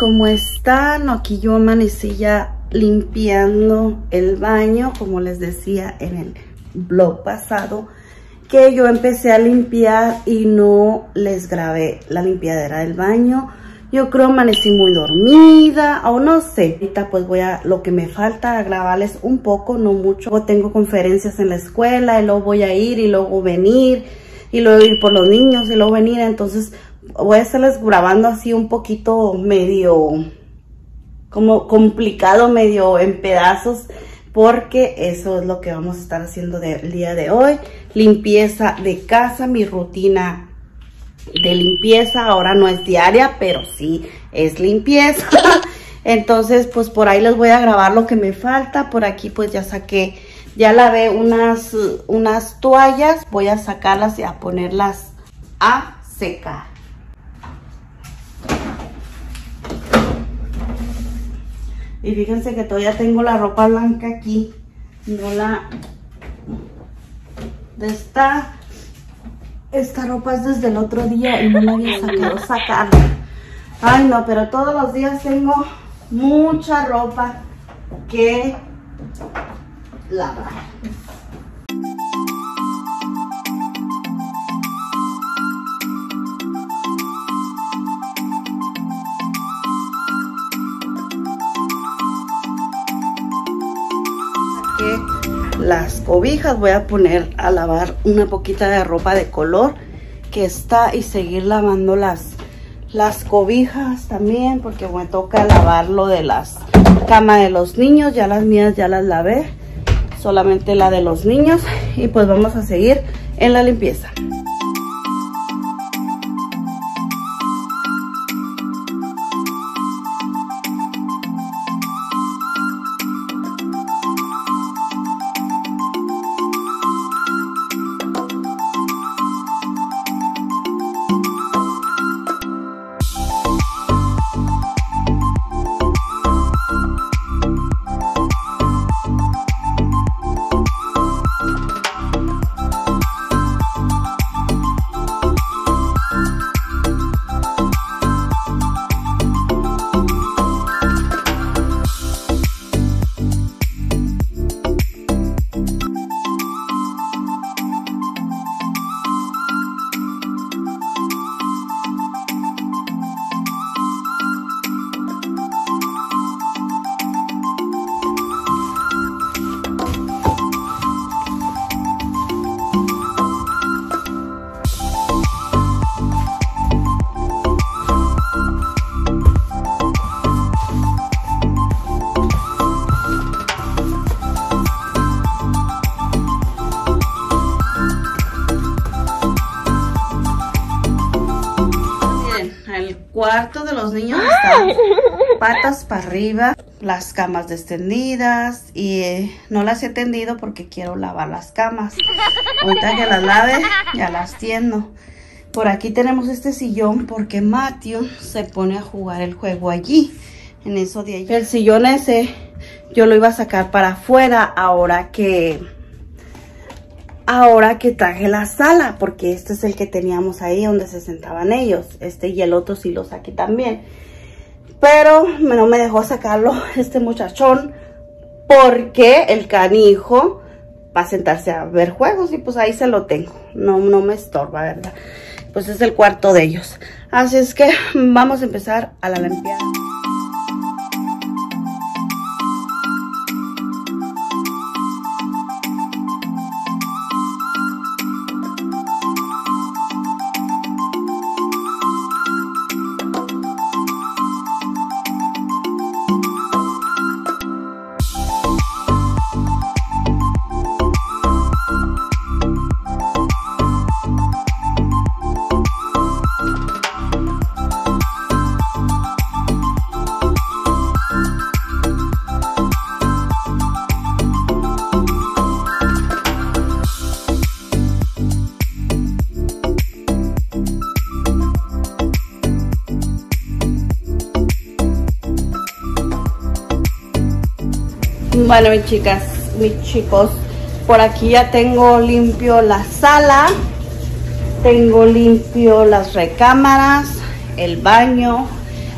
¿cómo están? Aquí yo amanecí ya limpiando el baño, como les decía en el vlog pasado, que yo empecé a limpiar y no les grabé la limpiadera del baño. Yo creo amanecí muy dormida o no sé. Ahorita pues voy a, lo que me falta, a grabarles un poco, no mucho. Luego tengo conferencias en la escuela y luego voy a ir y luego venir y luego ir por los niños y luego venir. Entonces voy a estarles grabando así un poquito medio como complicado, medio en pedazos, porque eso es lo que vamos a estar haciendo el día de hoy. Limpieza de casa, mi rutina de limpieza. Ahora no es diaria, pero sí es limpieza. Entonces pues por ahí les voy a grabar lo que me falta. Por aquí pues ya saqué, ya lavé unas toallas. Voy a sacarlas y a ponerlas a secar. Y fíjense que todavía tengo la ropa blanca aquí. No la... Esta ropa es desde el otro día y no la había sacado. Ay no, pero todos los días tengo mucha ropa que lavar. Las cobijas, voy a poner a lavar una poquita de ropa de color que está y seguir lavando las cobijas también, porque me toca lavar lo de las camas de los niños. Ya las mías ya las lavé, solamente la de los niños, y pues vamos a seguir en la limpieza. El cuarto de los niños está patas para arriba, las camas extendidas, y no las he tendido porque quiero lavar las camas. Ahorita que las lave ya las tiendo. Por aquí tenemos este sillón porque Matthew se pone a jugar el juego allí, en eso de allí. El sillón ese yo lo iba a sacar para afuera ahora que traje la sala, porque este es el que teníamos ahí donde se sentaban ellos. Este y el otro sí lo saqué también, pero no me dejó sacarlo este muchachón, porque el canijo va a sentarse a ver juegos y pues ahí se lo tengo. No me estorba, ¿verdad? Pues es el cuarto de ellos. Así es que vamos a empezar a la limpieza. Bueno, mis chicas, mis chicos, por aquí ya tengo limpio la sala, tengo limpio las recámaras, el baño.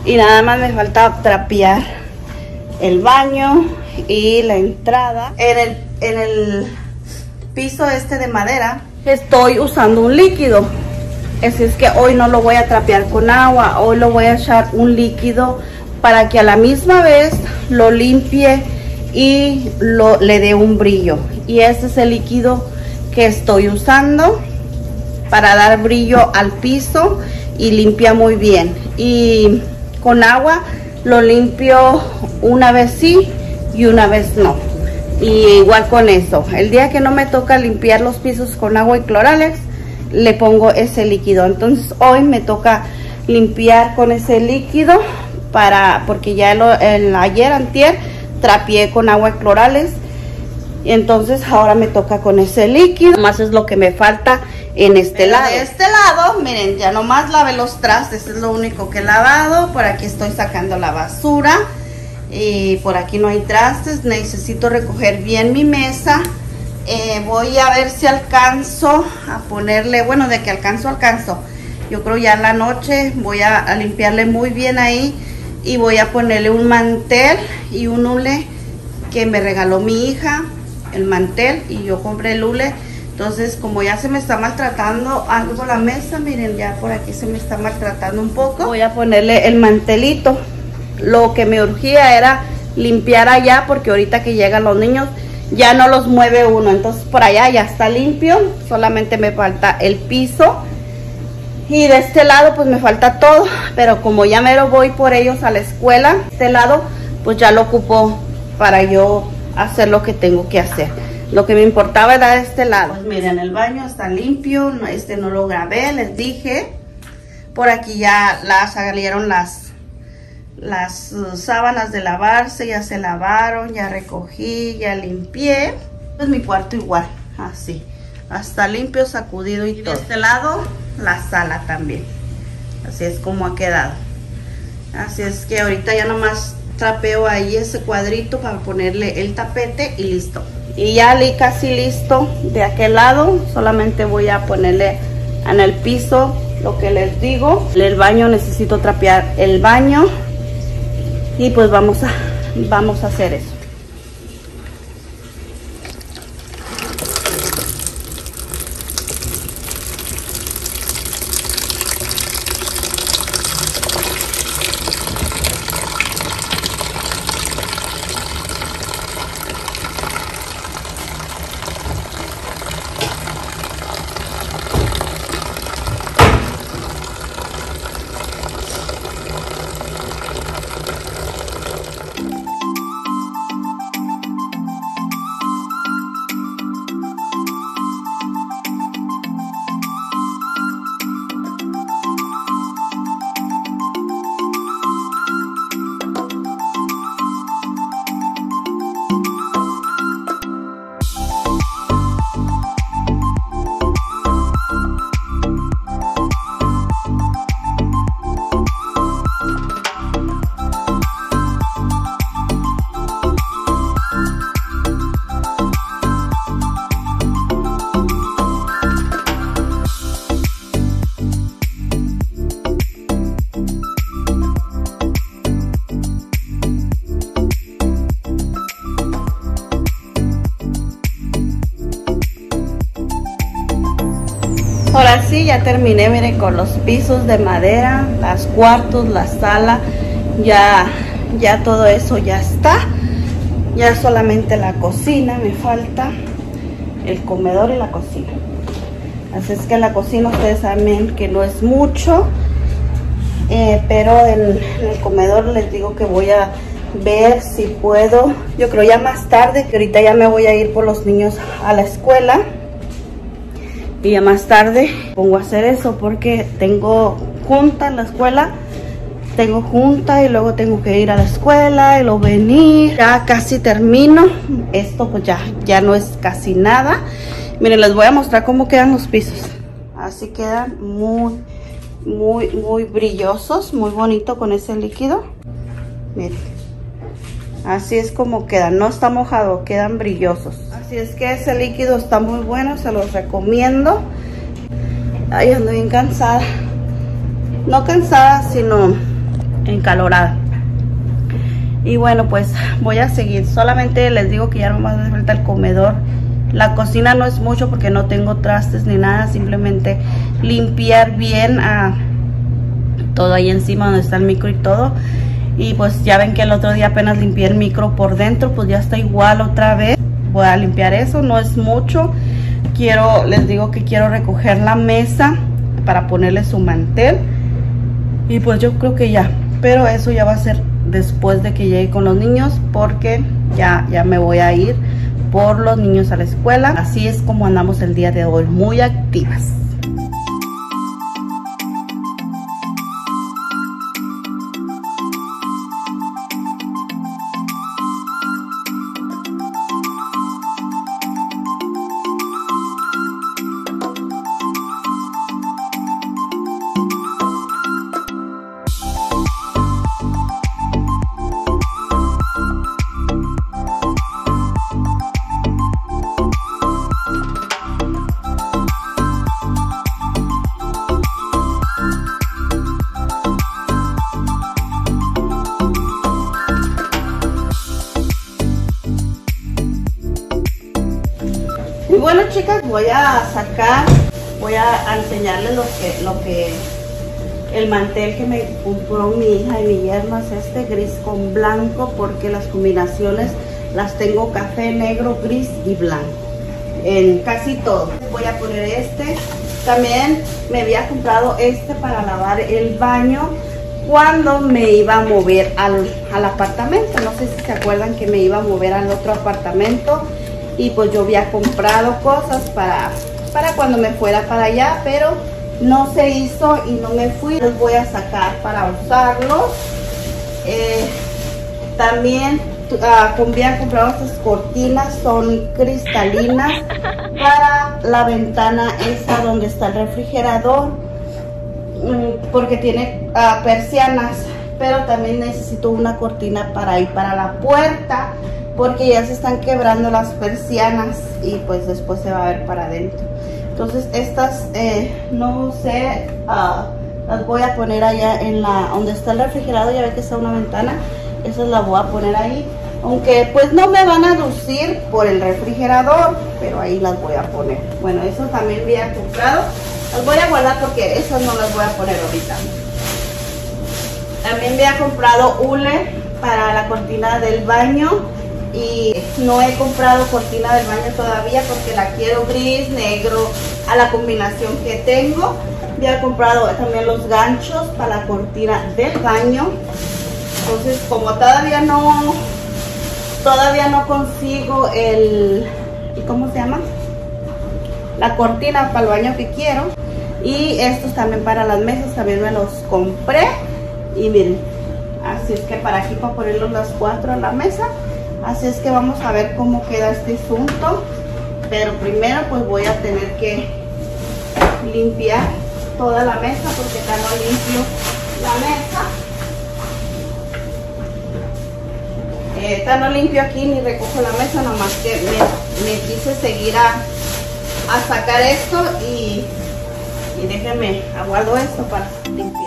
Y nada más me falta trapear el baño y la entrada. En el piso este de madera estoy usando un líquido. Así es que hoy no lo voy a trapear con agua. Hoy lo voy a echar un líquido para que a la misma vez lo limpie y le dé un brillo. Y este es el líquido que estoy usando para dar brillo al piso y limpia muy bien. Y con agua lo limpio una vez sí y una vez no. Y igual con eso, el día que no me toca limpiar los pisos con agua y Cloralex, le pongo ese líquido. Entonces hoy me toca limpiar con ese líquido porque ya ayer antier trapié con agua y Cloralex, y entonces ahora me toca con ese líquido. Más es lo que me falta en este lado. De este lado, miren, ya nomás lavé los trastes, es lo único que he lavado. Por aquí estoy sacando la basura y por aquí no hay trastes. Necesito recoger bien mi mesa. Voy a ver si alcanzo a ponerle, bueno, de que alcanzo. Yo creo ya en la noche voy a limpiarle muy bien ahí y voy a ponerle un mantel y un hule que me regaló mi hija, el mantel, y yo compré el hule. Entonces, como ya se me está maltratando algo la mesa, miren, ya por aquí se me está maltratando un poco, voy a ponerle el mantelito. Lo que me urgía era limpiar allá, porque ahorita que llegan los niños ya no los mueve uno. Entonces por allá ya está limpio, solamente me falta el piso. Y de este lado pues me falta todo, pero como ya mero voy por ellos a la escuela, este lado pues ya lo ocupo para yo hacer lo que tengo que hacer. Lo que me importaba era de este lado. Pues miren, el baño está limpio, no lo grabé, les dije. Por aquí ya salieron las sábanas de lavarse, ya se lavaron, ya recogí, ya limpié. Pues mi cuarto igual, así, hasta limpio, sacudido y todo. De este lado la sala también, así es como ha quedado. Así es que ahorita ya nomás trapeo ahí ese cuadrito para ponerle el tapete y listo. Y ya casi listo de aquel lado. Solamente voy a ponerle en el piso lo que les digo. El baño, necesito trapear el baño y pues vamos a hacer eso. Ahora sí, ya terminé, miren, con los pisos de madera, las cuartos, la sala, ya todo eso ya está. Ya solamente la cocina me falta, el comedor y la cocina. Así es que la cocina ustedes saben que no es mucho, pero en el comedor les digo que voy a ver si puedo, yo creo ya más tarde, que ahorita ya me voy a ir por los niños a la escuela. Y ya más tarde pongo a hacer eso porque tengo junta en la escuela. Tengo junta y luego tengo que ir a la escuela y luego venir. Ya casi termino. Esto pues ya no es casi nada. Miren, les voy a mostrar cómo quedan los pisos. Así quedan muy brillosos, muy bonito con ese líquido. Miren, así es como quedan. No está mojado, quedan brillosos. Así es que ese líquido está muy bueno, se los recomiendo. Ay, ando bien cansada. No cansada, sino encalorada. Y bueno, pues voy a seguir. Solamente les digo que ya no me hace falta el comedor. La cocina no es mucho porque no tengo trastes ni nada. Simplemente limpiar bien todo ahí encima donde está el micro y todo. Y pues ya ven que el otro día apenas limpié el micro por dentro. Pues ya está igual otra vez. Voy a limpiar eso, no es mucho. Les digo que quiero recoger la mesa para ponerle su mantel. Y pues yo creo que ya. Pero eso ya va a ser después de que llegue con los niños, porque ya me voy a ir por los niños a la escuela. Así es como andamos el día de hoy, muy activas. Bueno, chicas, voy a enseñarles el mantel que me compró mi hija y mi yerno. Es este gris con blanco, porque las combinaciones las tengo café, negro, gris y blanco en casi todo. Voy a poner este. También me había comprado este para lavar el baño cuando me iba a mover al apartamento. No sé si se acuerdan que me iba a mover al otro apartamento. Y pues yo había comprado cosas para cuando me fuera para allá, pero no se hizo y no me fui. Los voy a sacar para usarlos. También había comprado estas cortinas, son cristalinas, para la ventana esa donde está el refrigerador, porque tiene persianas, pero también necesito una cortina para ir para la puerta, porque ya se están quebrando las persianas y pues después se va a ver para adentro. Entonces estas no sé, las voy a poner allá donde está el refrigerador. Ya ve que está una ventana, esas las voy a poner ahí, aunque pues no me van a lucir por el refrigerador, pero ahí las voy a poner. Bueno, eso también había comprado, las voy a guardar porque esas no las voy a poner ahorita. También había comprado hule para la cortina del baño. Y no he comprado cortina del baño todavía porque la quiero gris, negro, a la combinación que tengo. Había comprado también los ganchos para la cortina del baño. Entonces, como todavía no consigo ¿cómo se llama? La cortina para el baño que quiero. Y estos también para las mesas, también me los compré. Y miren, así es que para aquí, para ponerlos las 4 a la mesa. Así es que vamos a ver cómo queda este asunto. Pero primero pues voy a tener que limpiar toda la mesa, porque acá no limpio la mesa. Esta no limpio aquí ni recojo la mesa, nomás que me quise seguir a sacar esto y déjenme, aguardo esto para limpiar.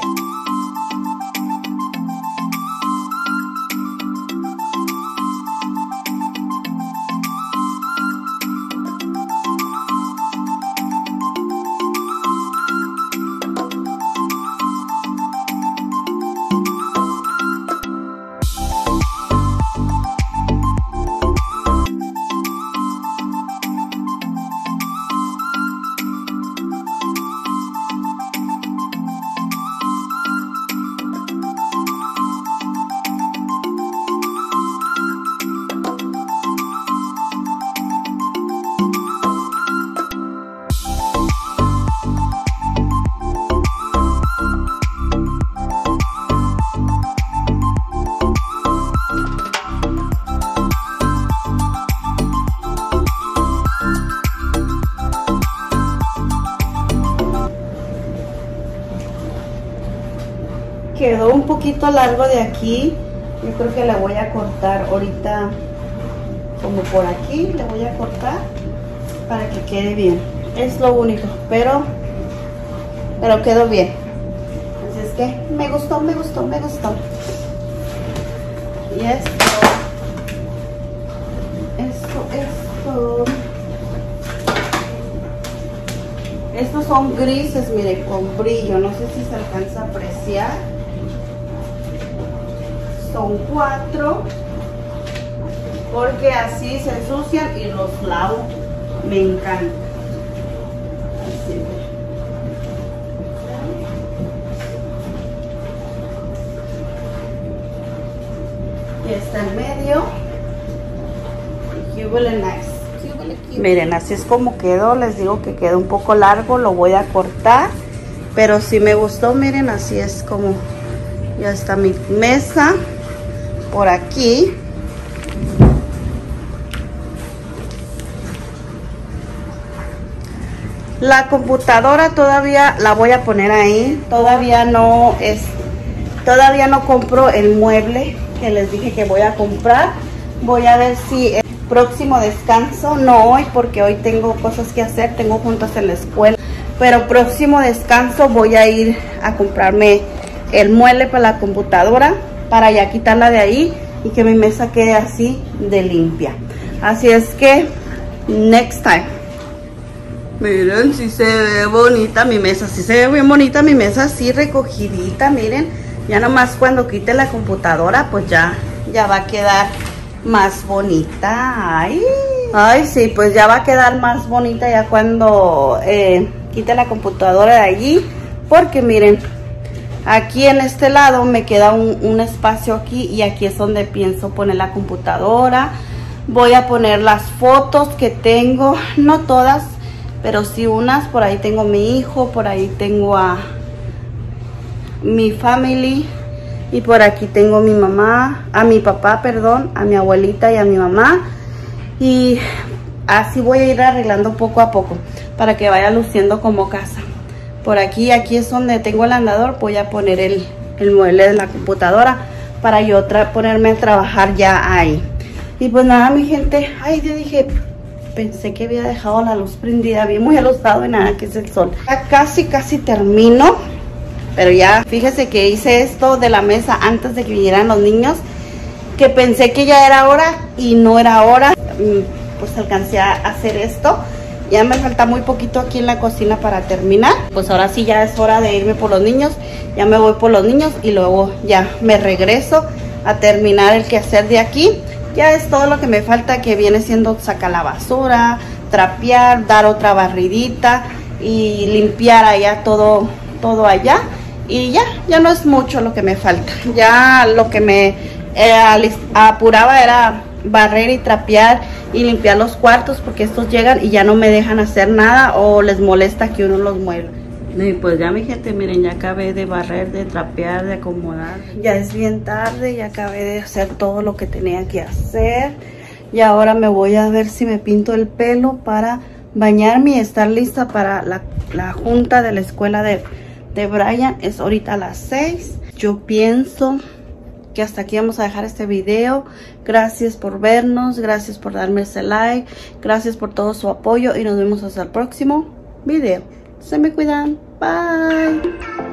Quedó un poquito largo de aquí. Yo creo que le voy a cortar ahorita, como por aquí, le voy a cortar para que quede bien. Es lo único, pero quedó bien. Así es que me gustó. Y estos son grises, miren, con brillo. No sé si se alcanza a apreciar. Son 4. Porque así se ensucian y los lavo. Me encanta. Así. Y está en medio. Nice. Miren, así es como quedó. Les digo que quedó un poco largo, lo voy a cortar, pero sí me gustó. Miren, así es como ya está mi mesa por aquí. La computadora todavía la voy a poner ahí. Todavía no compro el mueble que les dije que voy a comprar. Voy a ver si el próximo descanso, no hoy porque hoy tengo cosas que hacer, tengo juntas en la escuela, pero próximo descanso voy a ir a comprarme el mueble para la computadora, para ya quitarla de ahí y que mi mesa quede así de limpia. Así es que next time. Miren, si se ve bonita mi mesa, si se ve bien bonita mi mesa, así recogidita. Miren, ya nomás cuando quite la computadora pues ya va a quedar más bonita. Ay, sí, pues ya va a quedar más bonita ya cuando quite la computadora de allí, porque miren, aquí en este lado me queda un espacio aquí, y aquí es donde pienso poner la computadora. Voy a poner las fotos que tengo, no todas, pero sí unas. Por ahí tengo a mi hijo, por ahí tengo a mi family, y por aquí tengo a mi mamá, a mi papá, perdón, a mi abuelita y a mi mamá. Y así voy a ir arreglando poco a poco para que vaya luciendo como casa. Por aquí es donde tengo el andador. Voy a poner el mueble de la computadora para yo ponerme a trabajar ya ahí. Y pues nada, mi gente. Ay, yo dije, pensé que había dejado la luz prendida, bien muy alustado, y nada, que es el sol. Ya casi termino. Pero ya, fíjese que hice esto de la mesa antes de que vinieran los niños, que pensé que ya era hora y no era hora. Pues alcancé a hacer esto. Ya me falta muy poquito aquí en la cocina para terminar. Pues ahora sí ya es hora de irme por los niños. Ya me voy por los niños y luego ya me regreso a terminar el quehacer de aquí. Ya es todo lo que me falta, que viene siendo sacar la basura, trapear, dar otra barridita y limpiar allá todo allá. Y ya no es mucho lo que me falta. Ya lo que me apuraba era barrer y trapear y limpiar los cuartos, porque estos llegan y ya no me dejan hacer nada o les molesta que uno los mueva. Y pues ya, mi gente, miren, ya acabé de barrer, de trapear, de acomodar. Ya es bien tarde, ya acabé de hacer todo lo que tenía que hacer. Y ahora me voy a ver si me pinto el pelo para bañarme y estar lista para la junta de la escuela de Brian. Es ahorita a las 6. Yo pienso que hasta aquí vamos a dejar este video. Gracias por vernos, gracias por darme ese like, gracias por todo su apoyo y nos vemos hasta el próximo video. Se me cuidan, bye.